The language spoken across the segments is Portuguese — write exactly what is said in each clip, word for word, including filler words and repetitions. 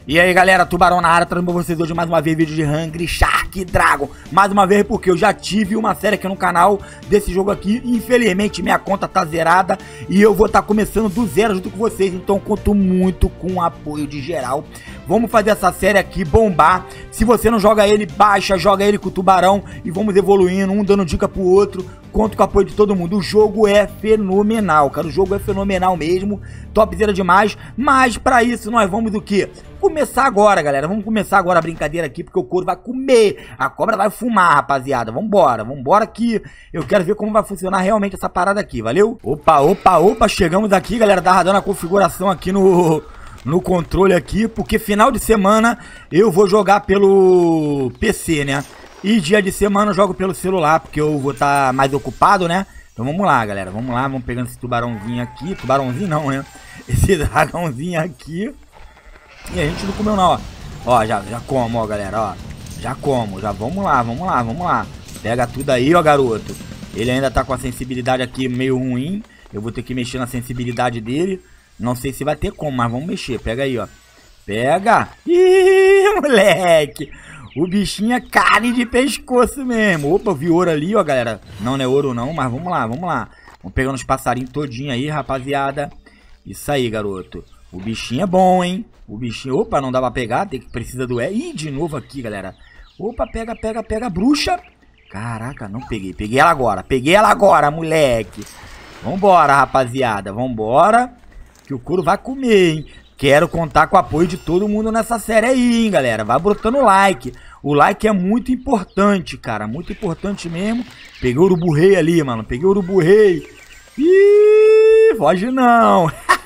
E aí galera, Tubarão na área, trazendo pra vocês hoje mais uma vez vídeo de Hungry Shark Dragon. Mais uma vez porque eu já tive uma série aqui no canal desse jogo aqui. Infelizmente minha conta tá zerada e eu vou estar tá começando do zero junto com vocês. Então conto muito com o apoio de geral. Vamos fazer essa série aqui bombar. Se você não joga ele, baixa, joga ele com o Tubarão e vamos evoluindo, um dando dica pro outro. Conto com o apoio de todo mundo. O jogo é fenomenal, cara. O jogo é fenomenal mesmo. Topzera demais. Mas pra isso nós vamos do quê? Começar agora, galera. Vamos começar agora a brincadeira aqui, porque o couro vai comer. A cobra vai fumar, rapaziada. Vambora, vambora que eu quero ver como vai funcionar realmente essa parada aqui, valeu? Opa, opa, opa. Chegamos aqui, galera. Tava dando a configuração aqui no... no controle aqui, porque final de semana eu vou jogar pelo P C, né? E dia de semana eu jogo pelo celular, porque eu vou estar tá mais ocupado, né? Então vamos lá, galera, vamos lá, vamos pegando esse tubarãozinho aqui. Tubarãozinho não, né? Esse dragãozinho aqui. E a gente não comeu não, ó. Ó, já, já como, ó, galera, ó. Já como, já vamos lá, vamos lá, vamos lá. Pega tudo aí, ó, garoto. Ele ainda tá com a sensibilidade aqui meio ruim. Eu vou ter que mexer na sensibilidade dele. Não sei se vai ter como, mas vamos mexer. Pega aí, ó. Pega. Ih, moleque. O bichinho é carne de pescoço mesmo. Opa, eu vi ouro ali, ó, galera. Não, não é ouro não, mas vamos lá, vamos lá. Vamos pegando os passarinhos todinho aí, rapaziada. Isso aí, garoto. O bichinho é bom, hein? O bichinho... Opa, não dá pra pegar. Tem que precisa do... É. Ih, de novo aqui, galera. Opa, pega, pega, pega. Bruxa. Caraca, não peguei. Peguei ela agora. Peguei ela agora, moleque. Vambora, rapaziada. Vambora. Que o couro vai comer, hein? Quero contar com o apoio de todo mundo nessa série aí, hein, galera. Vai botando like. O like é muito importante, cara. Muito importante mesmo. Peguei o urubu rei ali, mano. Peguei o urubu rei. Ih, foge não.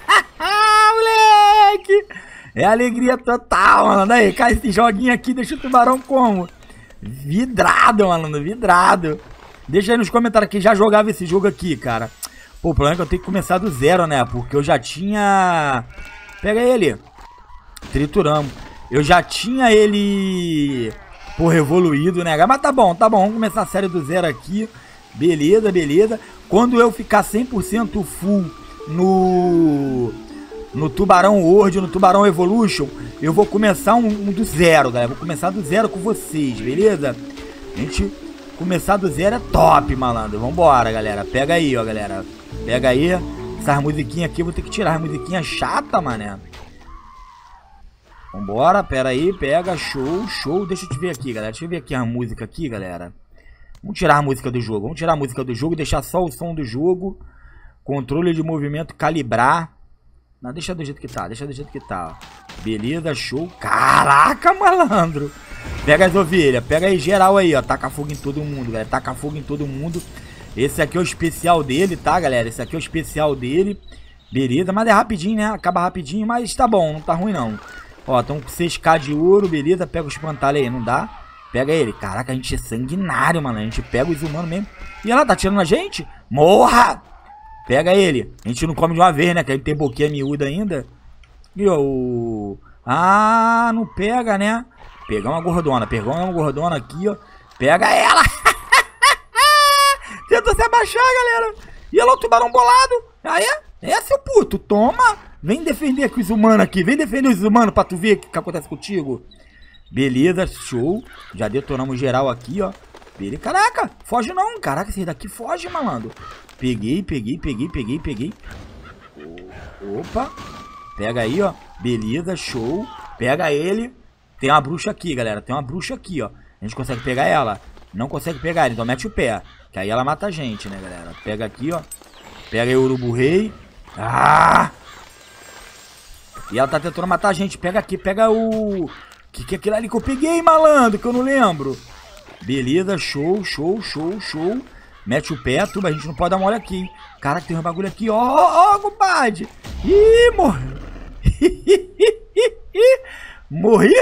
Moleque. É alegria total, mano. Daí, cai esse joguinho aqui. Deixa o tubarão como? Vidrado, mano. Vidrado. Deixa aí nos comentários que já jogava esse jogo aqui, cara. Pô, o problema é que eu tenho que começar do zero, né? Porque eu já tinha... Pega ele. Trituramos. Eu já tinha ele... Porra, evoluído, né? Mas tá bom, tá bom. Vamos começar a série do zero aqui. Beleza, beleza. Quando eu ficar cem por cento full no... No Tubarão World, no Tubarão Evolution, eu vou começar um, um do zero, galera. Vou começar do zero com vocês, beleza? A gente... Começar do zero é top, malandro. Vambora, galera. Pega aí, ó, galera. Pega aí. Essas musiquinhas aqui eu vou ter que tirar. As musiquinhas chatas, mané. Vambora, pera aí. Pega, show, show. Deixa eu te ver aqui, galera. Deixa eu ver aqui a música aqui, galera. Vamos tirar a música do jogo. Vamos tirar a música do jogo. Deixar só o som do jogo. Controle de movimento, calibrar. Não, deixa do jeito que tá. Deixa do jeito que tá, ó. Beleza, show. Caraca, malandro. Pega as ovelhas, pega aí geral aí, ó. Taca fogo em todo mundo, galera. Taca fogo em todo mundo. Esse aqui é o especial dele, tá, galera? Esse aqui é o especial dele. Beleza, mas é rapidinho, né? Acaba rapidinho, mas tá bom, não tá ruim não. Ó, estão com seis K de ouro, beleza. Pega o espantalho aí, não dá? Pega ele. Caraca, a gente é sanguinário, mano. A gente pega os humanos mesmo. E ela tá tirando a gente? Morra! Pega ele. A gente não come de uma vez, né? Que a gente tem boquinha miúda ainda. E ó, o... Ah, não pega, né? Pegar uma gordona, pegar uma gordona aqui, ó. Pega ela! Tenta se abaixar, galera. E olha lá o tubarão bolado. Ah, é? É, seu puto. Toma. Vem defender aqui os humanos aqui. Vem defender os humanos pra tu ver o que, que acontece contigo. Beleza, show. Já detonamos geral aqui, ó. Beleza. Caraca, foge não. Caraca, esse daqui foge, malandro. Peguei, peguei, peguei, peguei, peguei. Opa. Pega aí, ó. Beleza, show. Pega ele. Tem uma bruxa aqui, galera. Tem uma bruxa aqui, ó. A gente consegue pegar ela. Não consegue pegar ela, então mete o pé. Que aí ela mata a gente, né, galera? Pega aqui, ó. Pega aí o urubu rei. Ah! E ela tá tentando matar a gente. Pega aqui, pega o... Que que é aquilo ali que eu peguei, malandro? Que eu não lembro. Beleza, show, show, show, show. Mete o pé, tuba. A gente não pode dar mole aqui, hein? Caraca, tem um bagulho aqui. Ó, ó, ó, compadre. Ih, morreu. Morri?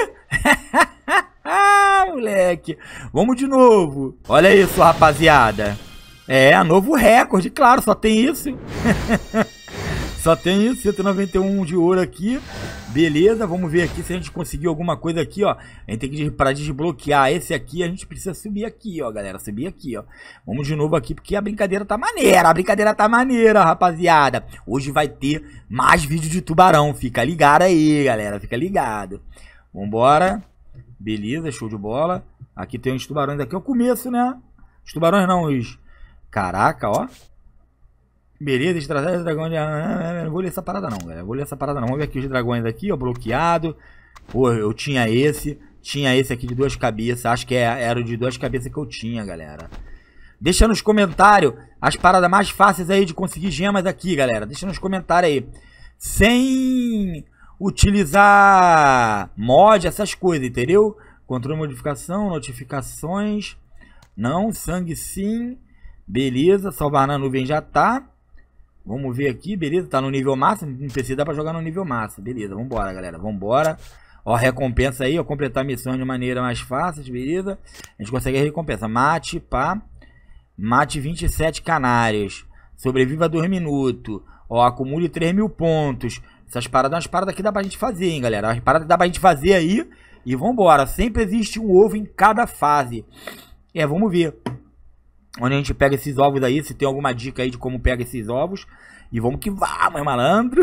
Moleque. Vamos de novo. Olha isso, rapaziada. É, novo recorde, claro, só tem isso. Só tem isso, cento e noventa e um de ouro aqui. Beleza, vamos ver aqui se a gente conseguiu alguma coisa aqui, ó. A gente tem que, para desbloquear esse aqui, a gente precisa subir aqui, ó, galera. Subir aqui, ó. Vamos de novo aqui, porque a brincadeira tá maneira. A brincadeira tá maneira, rapaziada. Hoje vai ter mais vídeo de tubarão. Fica ligado aí, galera. Fica ligado. Vambora. Beleza, show de bola. Aqui tem uns tubarões aqui. É o começo, né? Os tubarões não, os... Caraca, ó. Beleza, estratégia de dragão de... Não vou ler essa parada não, galera. Vou ler essa parada não. Vamos ver aqui os dragões aqui, ó. Bloqueado. Pô, eu tinha esse. Tinha esse aqui de duas cabeças. Acho que era o de duas cabeças que eu tinha, galera. Deixa nos comentários as paradas mais fáceis aí de conseguir gemas aqui, galera. Deixa nos comentários aí. Sem utilizar mod, essas coisas, entendeu? Controle de modificação, notificações. Não, sangue sim. Beleza, salvar na nuvem já tá. Vamos ver aqui, beleza, tá no nível máximo, não precisa pra jogar no nível máximo, beleza, vambora, galera, vambora. Ó, recompensa aí, ó, completar a missão de maneira mais fácil, beleza. A gente consegue a recompensa, mate, pá, mate vinte e sete canários, sobreviva dois minutos, ó, acumule três mil pontos. Essas paradas, umas paradas que dá pra gente fazer, hein, galera, as paradas que dá pra gente fazer aí e vambora. Sempre existe um ovo em cada fase. É, vamos ver onde a gente pega esses ovos aí, se tem alguma dica aí de como pega esses ovos. E vamos que vamos, malandro.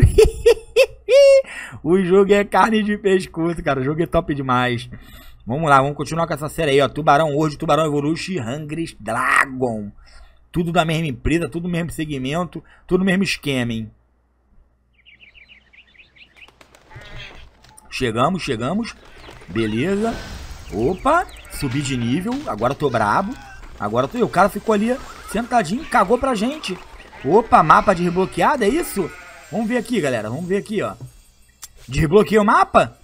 O jogo é carne de pescoço, cara. O jogo é top demais. Vamos lá, vamos continuar com essa série aí, ó. Tubarão hoje, Tubarão Evolution, Hungry Dragon. Tudo da mesma empresa, tudo do mesmo segmento, tudo do mesmo esquema, hein. Chegamos, chegamos. Beleza. Opa, subi de nível. Agora tô brabo. Agora tô eu. O cara ficou ali sentadinho, cagou pra gente. Opa, mapa desbloqueado, é isso? Vamos ver aqui, galera. Vamos ver aqui, ó. Desbloqueei o mapa?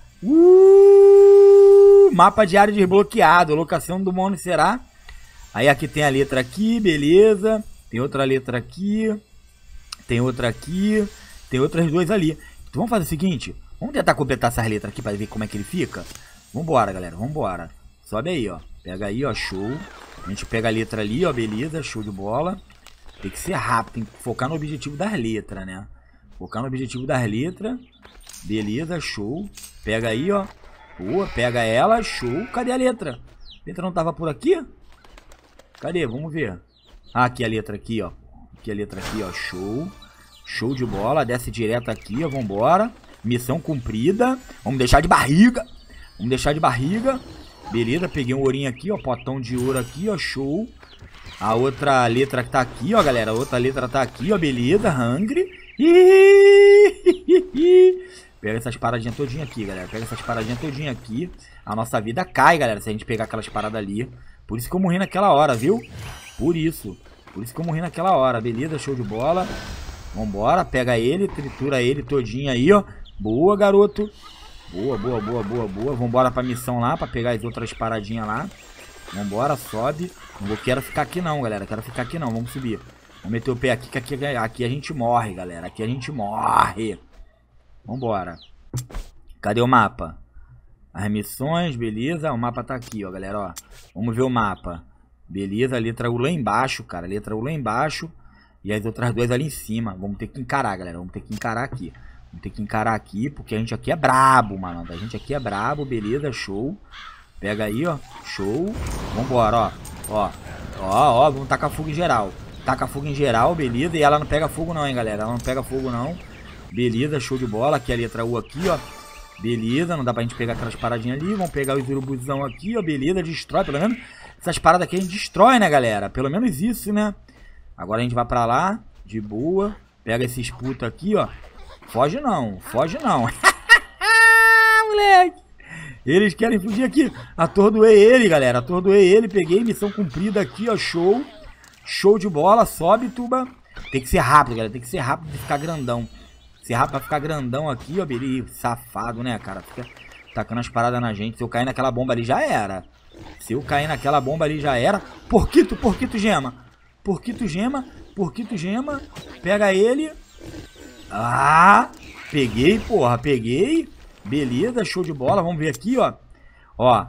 Uh, mapa diário desbloqueado. Locação do mundo será? Aí aqui tem a letra aqui, beleza. Tem outra letra aqui. Tem outra aqui. Tem outras duas ali. Então vamos fazer o seguinte. Vamos tentar completar essas letras aqui pra ver como é que ele fica. Vambora, galera. Vambora. Sobe aí, ó. Pega aí, ó. Show. A gente pega a letra ali, ó, beleza, show de bola. Tem que ser rápido, tem que focar no objetivo das letras, né? Focar no objetivo das letras. Beleza, show. Pega aí, ó. Boa, pega ela, show. Cadê a letra? A letra não tava por aqui? Cadê? Vamos ver. Ah, aqui a letra aqui, ó. Aqui a letra aqui, ó, show. Show de bola, desce direto aqui, ó, vambora. Missão cumprida. Vamos deixar de barriga. Vamos deixar de barriga. Beleza, peguei um ourinho aqui, ó, potão de ouro aqui, ó, show. A outra letra que tá aqui, ó, galera, a outra letra tá aqui, ó, beleza, hungry. Pega essas paradinhas todinha aqui, galera, pega essas paradinhas todinha aqui. A nossa vida cai, galera, se a gente pegar aquelas paradas ali. Por isso que eu morri naquela hora, viu? Por isso, por isso que eu morri naquela hora, beleza, show de bola. Vambora, pega ele, tritura ele todinho aí, ó. Boa, garoto. Boa, boa, boa, boa, boa. Vambora pra missão lá, pra pegar as outras paradinhas lá. Vambora, sobe. Não vou, quero ficar aqui não, galera. Quero ficar aqui não, vamos subir. Vamos meter o pé aqui, que aqui, aqui a gente morre, galera. Aqui a gente morre. Vambora. Cadê o mapa? As missões, beleza. O mapa tá aqui, ó, galera, ó. Vamos ver o mapa. Beleza, a letra U lá embaixo, cara. A letra U lá embaixo. E as outras duas ali em cima. Vamos ter que encarar, galera. Vamos ter que encarar aqui. Vamos ter que encarar aqui, porque a gente aqui é brabo, mano. A gente aqui é brabo, beleza, show. Pega aí, ó, show. Vambora, ó. Ó, ó, ó, vamos tacar fogo em geral. Taca fogo em geral, beleza. E ela não pega fogo não, hein, galera. Ela não pega fogo não. Beleza, show de bola. Aqui a letra U aqui, ó. Beleza, não dá pra gente pegar aquelas paradinhas ali. Vamos pegar os urubuzão aqui, ó. Beleza, destrói, pelo menos. Essas paradas aqui a gente destrói, né, galera? Pelo menos isso, né? Agora a gente vai pra lá, de boa. Pega esses putos aqui, ó. Foge não, foge não. Moleque. Eles querem fugir aqui. Atordoei ele, galera. Atordoei ele. Peguei missão cumprida aqui, ó. Show. Show de bola. Sobe, tuba. Tem que ser rápido, galera. Tem que ser rápido de ficar grandão. Ser rápido pra ficar grandão aqui, ó. Beleza. Safado, né, cara? Fica tacando as paradas na gente. Se eu cair naquela bomba ali, já era. Se eu cair naquela bomba ali, já era. Porquito, porquito, gema. Porquito, gema. Porquito, gema. Pega ele. Ah, peguei, porra, peguei. Beleza, show de bola. Vamos ver aqui, ó. Ó.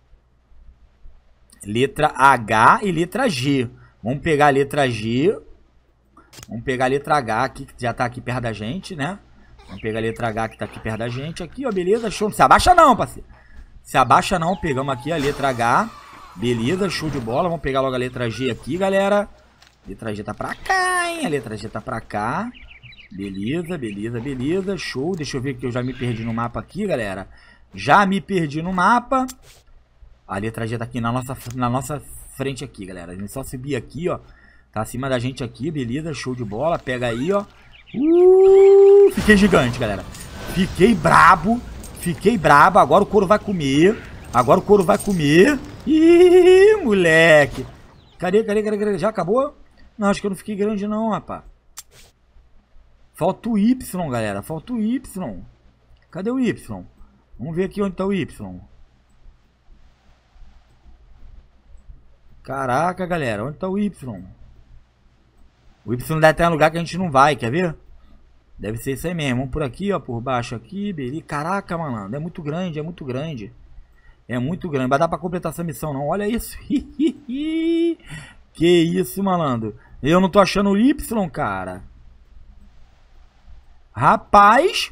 Letra H e letra G. Vamos pegar a letra G. Vamos pegar a letra H aqui, que já tá aqui perto da gente, né? Vamos pegar a letra H que tá aqui perto da gente. Aqui, ó, beleza, show. Não se abaixa não, parceiro. Se abaixa não, pegamos aqui a letra H. Beleza, show de bola. Vamos pegar logo a letra G aqui, galera. Letra G tá pra cá, hein? A letra G tá pra cá. Beleza, beleza, beleza. Show. Deixa eu ver que eu já me perdi no mapa aqui, galera. Já me perdi no mapa. A letra G tá aqui na nossa, na nossa frente aqui, galera. A gente só subir aqui, ó. Tá acima da gente aqui, beleza. Show de bola. Pega aí, ó. Uh, fiquei gigante, galera. Fiquei brabo. Fiquei brabo. Agora o couro vai comer. Agora o couro vai comer. Ih, moleque. Cadê, cadê, cadê, cadê? Já acabou? Não, acho que eu não fiquei grande não, rapaz. Falta o Y, galera. Falta o Y. Cadê o Y? Vamos ver aqui onde tá o Y. Caraca, galera. Onde tá o Y? O Y deve ter um lugar que a gente não vai, quer ver? Deve ser isso aí mesmo. Vamos por aqui, ó. Por baixo aqui, beleza. Caraca, malandro. É muito grande, é muito grande. É muito grande. Vai dar pra completar essa missão, não. Olha isso. Que isso, malandro. Eu não tô achando o Y, cara. Rapaz.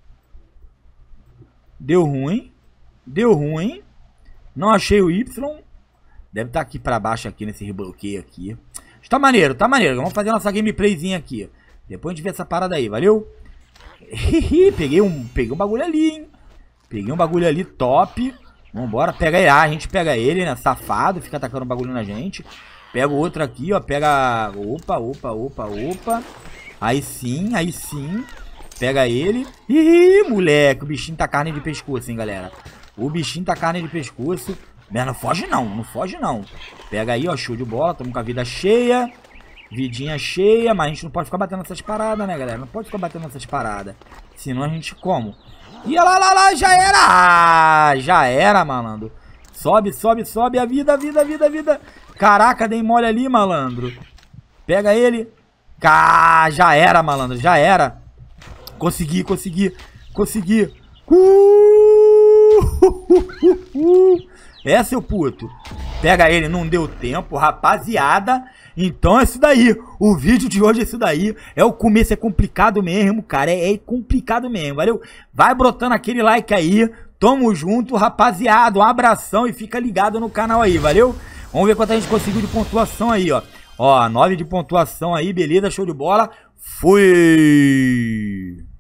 Deu ruim. Deu ruim. Não achei o Y. Deve estar aqui pra baixo, aqui nesse rebloqueio aqui. Tá maneiro, tá maneiro. Vamos fazer nossa gameplayzinha aqui. Depois a gente vê essa parada aí, valeu? peguei, um, peguei um bagulho ali, hein? Peguei um bagulho ali top. Vambora, pega ele. Ah, a gente pega ele, né? Safado, fica atacando bagulho na gente. Pega o outro aqui, ó. Pega... Opa, opa, opa, opa. Aí sim, aí sim. Pega ele. Ih, moleque. O bichinho tá carne de pescoço, hein, galera. O bichinho tá carne de pescoço. Mas não foge não, não foge não. Pega aí, ó, show de bola. Tamo com a vida cheia. Vidinha cheia. Mas a gente não pode ficar batendo nessas paradas, né, galera? Não pode ficar batendo nessas paradas. Senão a gente como? E lá, lá, lá, já era. Ah, já era, malandro. Sobe, sobe, sobe. A vida, a vida, a vida, a vida. Caraca, dei mole ali, malandro. Pega ele. Ah, já era, malandro, já era. Consegui, consegui, consegui. Uh, uh, uh, uh. É, seu puto. Pega ele, não deu tempo, rapaziada. Então é isso daí. O vídeo de hoje é isso daí. É o começo, é complicado mesmo, cara. É, é complicado mesmo, valeu? Vai brotando aquele like aí. Tamo junto, rapaziada. Um abração e fica ligado no canal aí, valeu? Vamos ver quanto a gente conseguiu de pontuação aí, ó. Ó, nove de pontuação aí, beleza? Show de bola. Fui!